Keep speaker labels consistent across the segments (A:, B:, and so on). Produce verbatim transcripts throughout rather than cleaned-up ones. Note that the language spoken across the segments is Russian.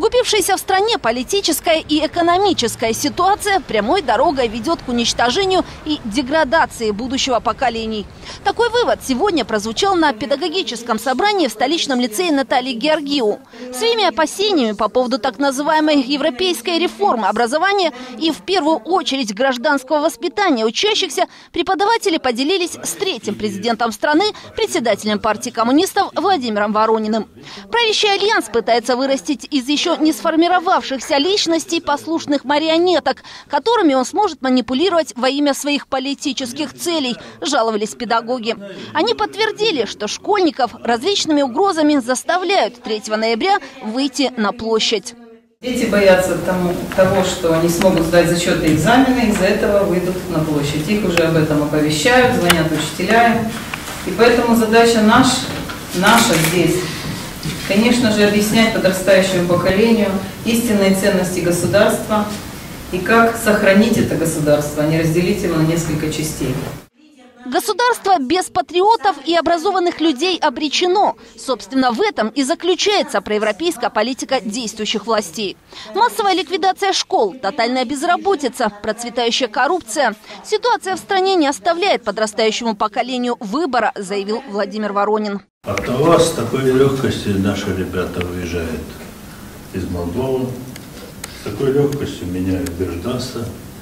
A: Усугубившаяся в стране политическая и экономическая ситуация прямой дорогой ведет к уничтожению и деградации будущего поколений. Такой вывод сегодня прозвучал на педагогическом собрании в столичном лицее Натальи Георгиу. Своими опасениями по поводу так называемой европейской реформы образования и в первую очередь гражданского воспитания учащихся преподаватели поделились с третьим президентом страны, председателем партии коммунистов Владимиром Ворониным. Правящий альянс пытается вырастить из еще не сформировавшихся личностей послушных марионеток, которыми он сможет манипулировать во имя своих политических целей, жаловались педагоги. Они подтвердили, что школьников различными угрозами заставляют третьего ноября выйти на площадь.
B: Дети боятся тому, того, что они смогут сдать зачеты и экзамены, из-за этого выйдут на площадь. Их уже об этом оповещают, звонят учителя. И поэтому задача наш, наша здесь, конечно же, объяснять подрастающему поколению истинные ценности государства и как сохранить это государство, а не разделить его на несколько частей.
A: Государство без патриотов и образованных людей обречено. Собственно, в этом и заключается проевропейская политика действующих властей. Массовая ликвидация школ, тотальная безработица, процветающая коррупция. Ситуация в стране не оставляет подрастающему поколению выбора, заявил Владимир Воронин.
C: От вас с такой легкостью наши ребята уезжают из Молдовы, с такой легкостью меняют гражданство,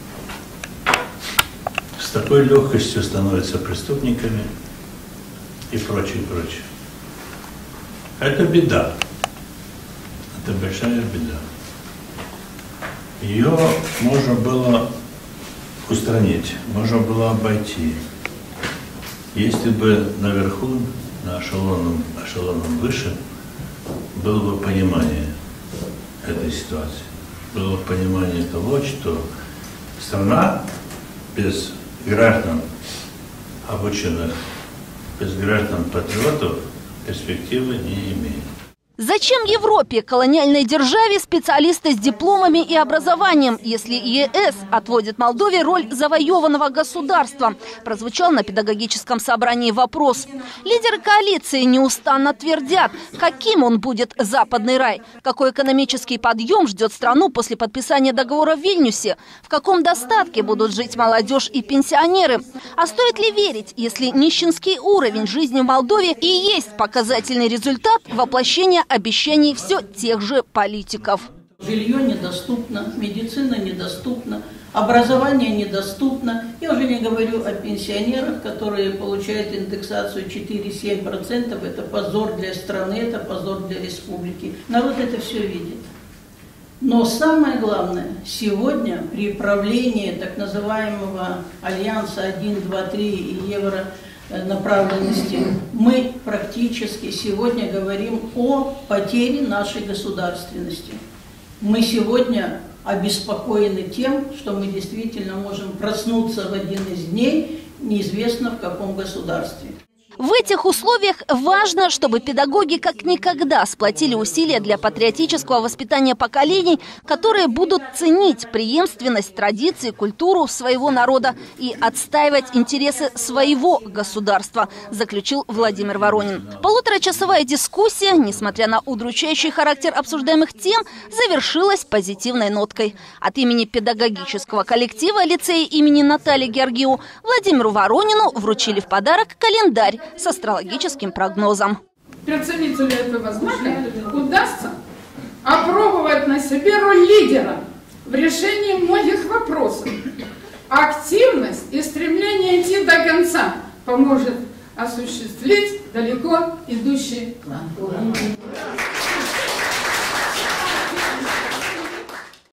C: с такой легкостью становятся преступниками и прочее, прочее. Это беда. Это большая беда. Ее можно было устранить, можно было обойти, если бы наверху, на эшелоном, эшелоном выше, было бы понимание этой ситуации. Было бы понимание того, что страна без граждан обученных, без граждан патриотов перспективы не имеет.
A: Зачем Европе, колониальной державе, специалисты с дипломами и образованием, если ЕС отводит Молдове роль завоеванного государства? Прозвучал на педагогическом собрании вопрос. Лидеры коалиции неустанно твердят, каким он будет западный рай, какой экономический подъем ждет страну после подписания договора в Вильнюсе, в каком достатке будут жить молодежь и пенсионеры. А стоит ли верить, если нищенский уровень жизни в Молдове и есть показательный результат воплощения обещаний все тех же политиков?
D: Жилье недоступно, медицина недоступна, образование недоступно. Я уже не говорю о пенсионерах, которые получают индексацию четыре-семь процентов. Это позор для страны, это позор для республики. Народ это все видит. Но самое главное, сегодня при правлении так называемого альянса один, два, три и евро направленности, мы практически сегодня говорим о потере нашей государственности. Мы сегодня обеспокоены тем, что мы действительно можем проснуться в один из дней, неизвестно в каком государстве.
A: В этих условиях важно, чтобы педагоги как никогда сплотили усилия для патриотического воспитания поколений, которые будут ценить преемственность, традиции, культуру своего народа и отстаивать интересы своего государства, заключил Владимир Воронин. Полуторачасовая дискуссия, несмотря на удручающий характер обсуждаемых тем, завершилась позитивной ноткой. От имени педагогического коллектива лицея имени Натальи Георгиу Владимиру Воронину вручили в подарок календарь с астрологическим прогнозом.
E: Переоценится ли это возможно? Удастся опробовать на себе роль лидера в решении многих вопросов. Активность и стремление идти до конца поможет осуществить далеко идущий план.